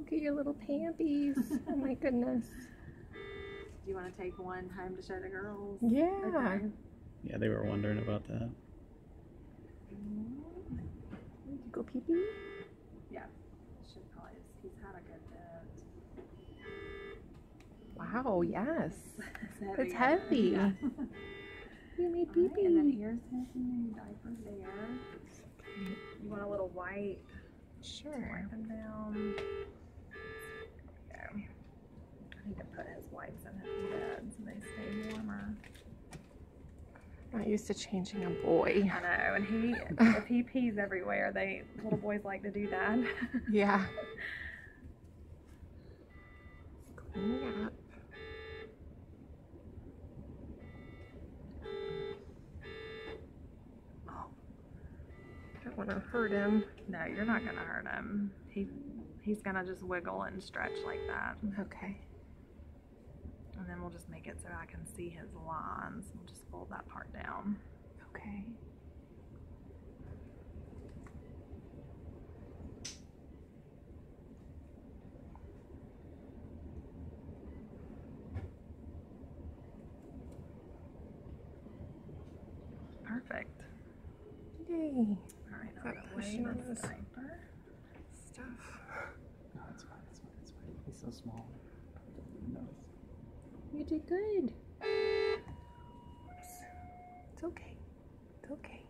Look at your little pampies. Oh my goodness. Do you want to take one home to show the girls? Yeah. Okay. Yeah, they were wondering about that. Did you go pee-pee? Yeah. Should probably, he's had a good bit. Wow, yes. It's It's heavy. Yeah. You made All pee-pee. right, and then here's his new diaper there. You want a little wipe? Sure. Wipe them down. There we go. I need to put his wipes in his bed so they stay warmer. Not used to changing a boy. I know, and if he pees everywhere, little boys like to do that. Yeah. Clean it up. Oh. Don't want to hurt him. No, you're not gonna hurt him. He's gonna just wiggle and stretch like that. Okay. And then we'll just make it so I can see his lines. We'll just fold that part down. Okay. Perfect. Yay. All right, Is I'll that go pushing away on this this diaper. stuff? No, it's fine, it's fine, it's fine. He's so small. No. You did good. It's okay. It's okay.